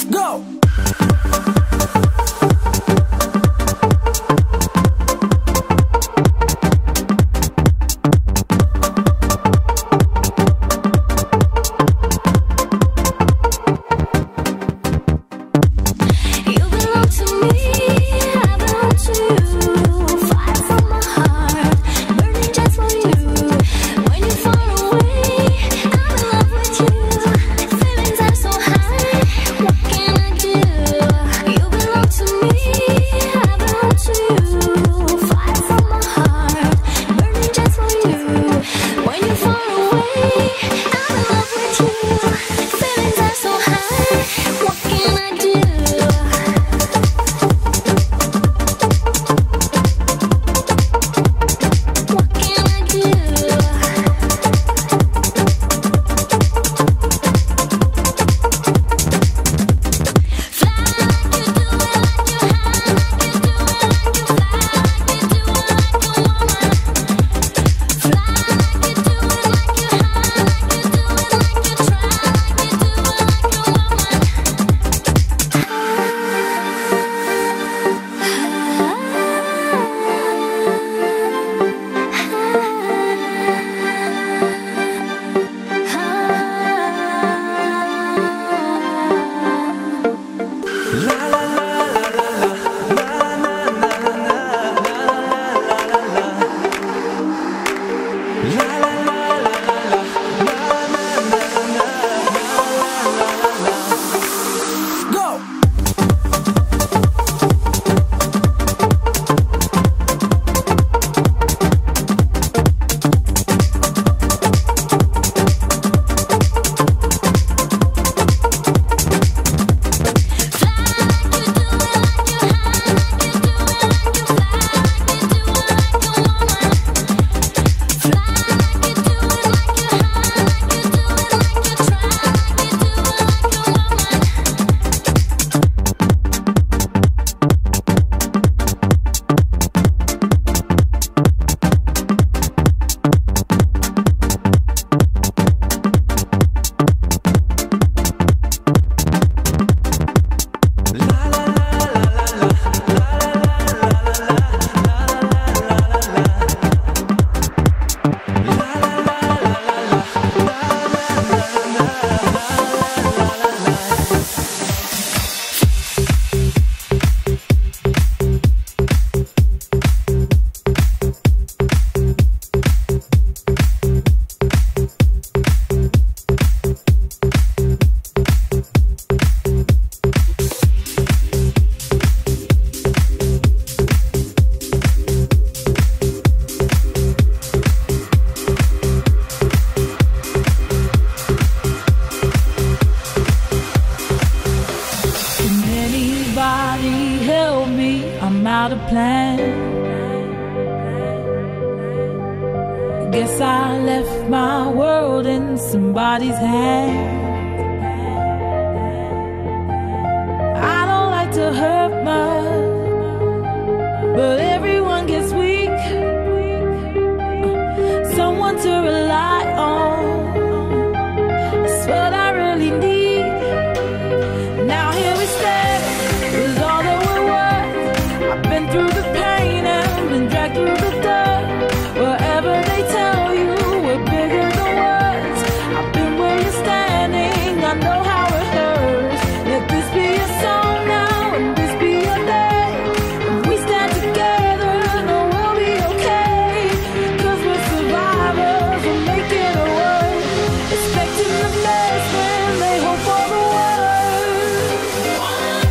Go! Guess I left my world in somebody's hands. I don't like to hurt much, but everyone gets weak. Someone to rely on, that's what I really need. Now here we stand, with all that we're worth. I've been through the pain and been dragged through the dirt. Wherever they tell you we're bigger than words, I've been where you're standing, I know how it hurts. Let this be a song now, and this be a day. If we stand together, no, we'll be okay. 'Cause we're survivors, we're making it work. Expecting the best when they hope for the worst.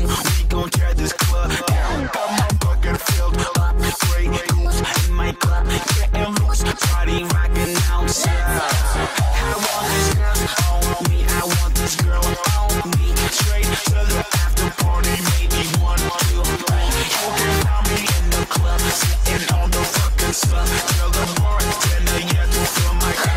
We gon' tear this club down. Got my bucket filled up. Grey goose in my cup. Getting loose. Party rockin' outside. I want this girl on me. I want this girl on me. Straight to the after party. Maybe 1, 2, 3. You can find me in the club. Sitting on the fucking sun. Tell the bartender, yeah, to fill my cup.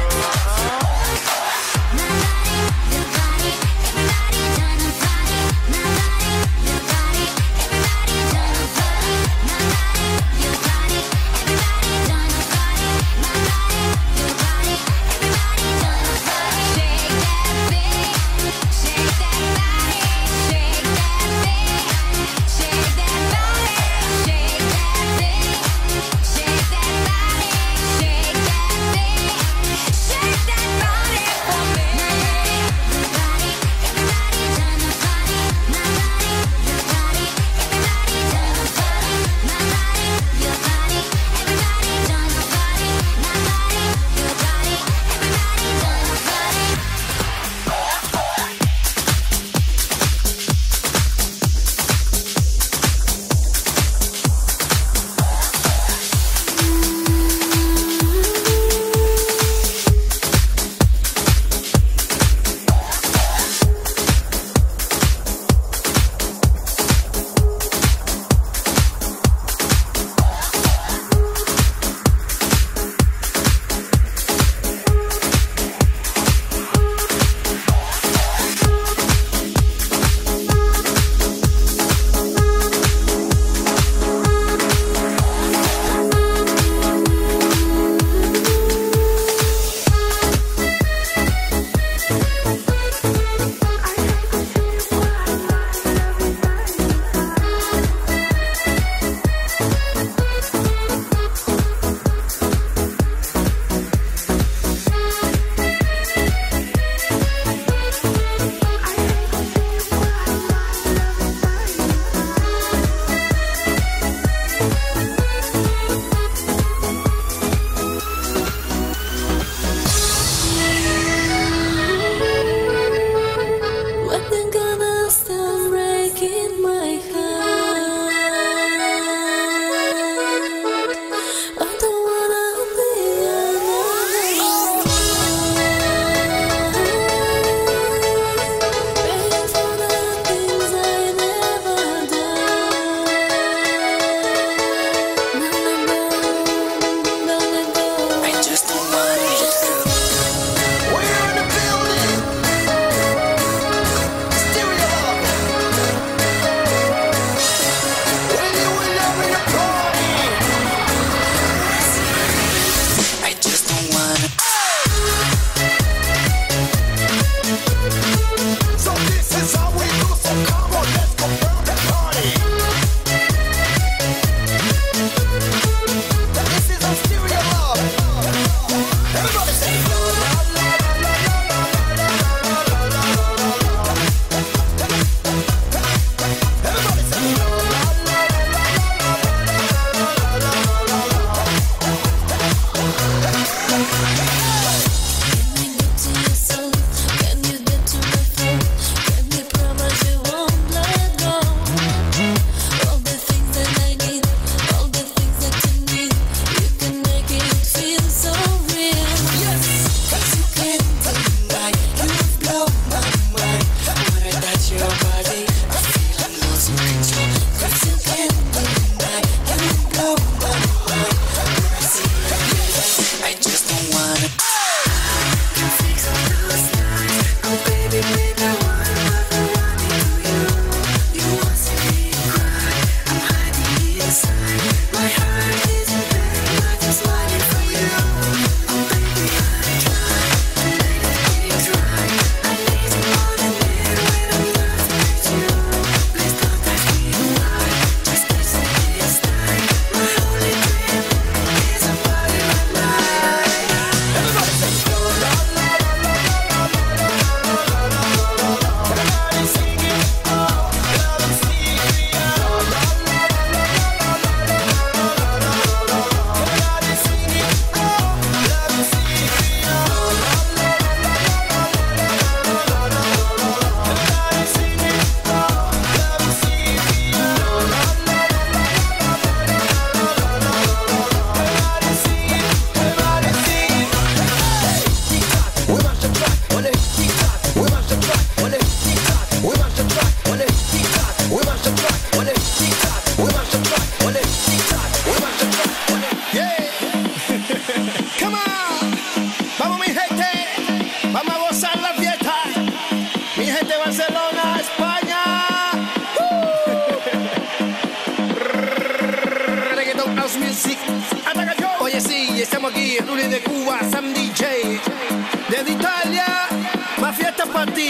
Music. Oye, sí, estamos aquí, Ruli de Cuba, Sam DJ. Desde Italia, más fiestas para ti.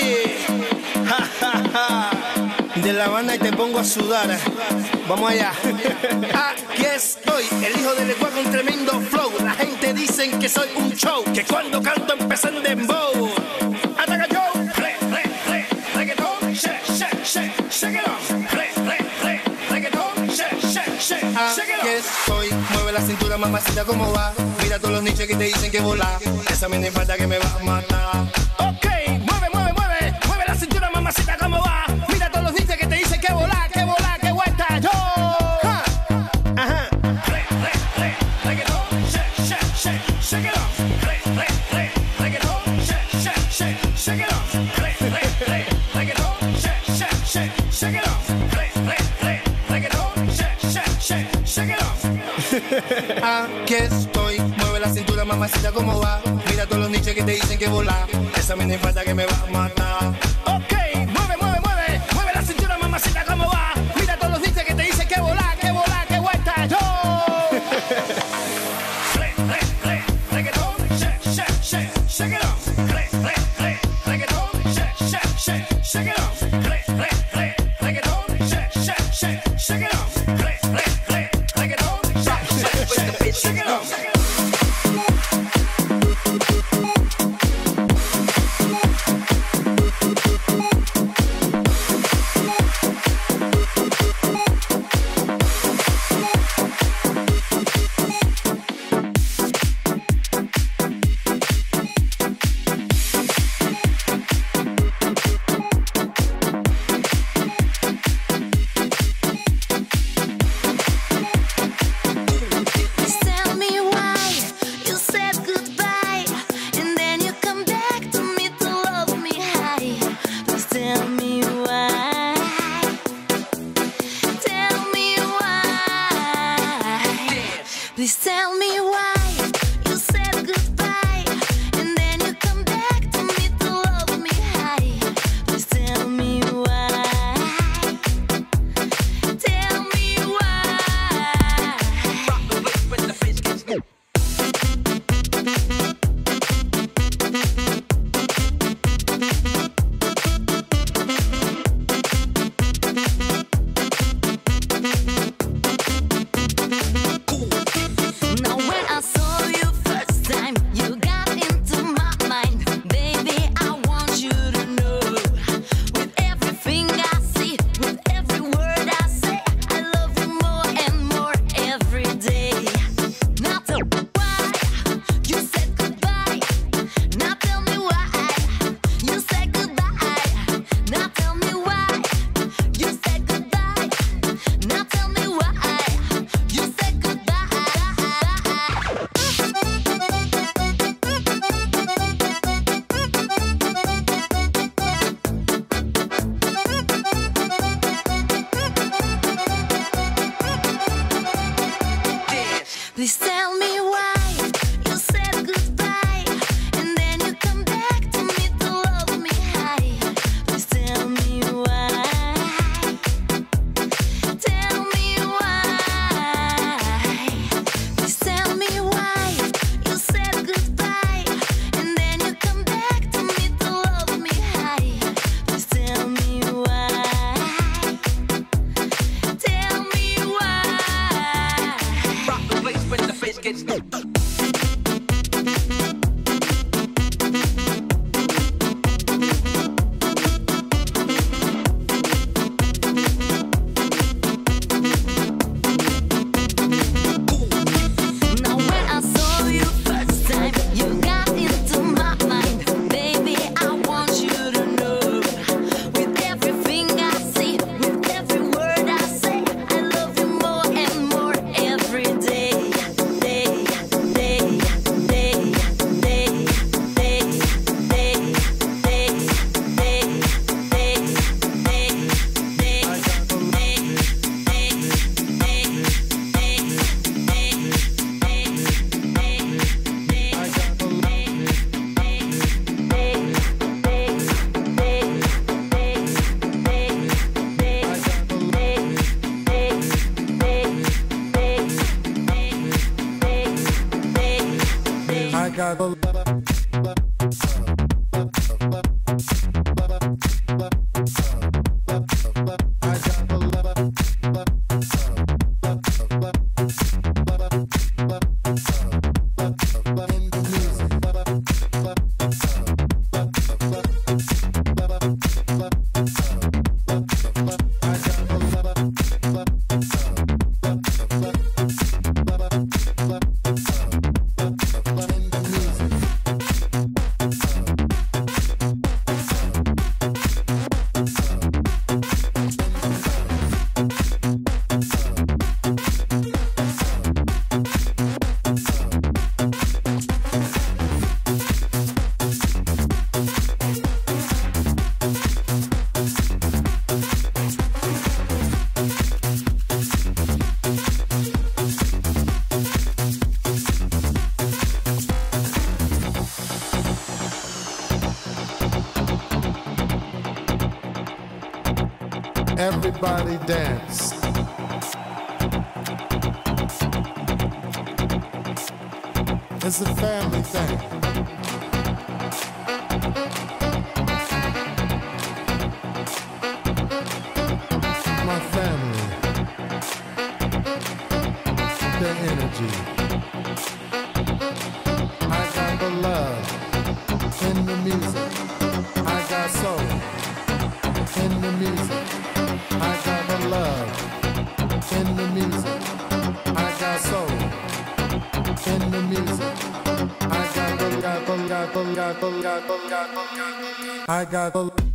De La Habana y te pongo a sudar. Vamos allá. Aquí estoy, el hijo del Ecuador con tremendo flow. La gente dicen que soy un show, que cuando canto empecé en dembow. Ataca yo. Reggaeton, shake it on. Reggaeton, shake it on. Aquí estoy, mueve la cintura, mamacita, ¿cómo va? Mira todos los nichos que te dicen que volar. Esa mini falta que me va a matar. Ok, mueve la cintura, mamacita, ¿cómo va? Mira todos los nichos que te dicen que volar, que vuelta yo. Ajá. Reggaeton, shake it on. Reggaeton, shake it on. Reggaeton, shake it on. Aquí estoy, mueve la cintura, mamacita, ¿cómo va? Mira todos los nichos que te dicen que volar. Esa mini falta que me va a matar. Ok, mueve la cintura, mamacita, ¿cómo va? Mira todos los nichos que te dicen que volar, que vuelta yo. Reggaeton, shake it on. Reggaeton, shake it on. Reggaeton, shake it on. Shake it off. Please tell me why you said goodbye and then you come back to me to love me high. Please tell me why. Tell me why. Rock the place when the face gets good. Please tell me why you said goodbye and then you come back to me to love me high. Please tell me why. Tell me why. Please tell me why you said goodbye and then you come back to me to love me high. Please tell me why. Tell me why. Rock the place when the face gets got the everybody dance. It's a family thing. My family, their energy. I got the love in the music. I got soul in the music. I got the love in the music. I got soul in the music. I got the I got the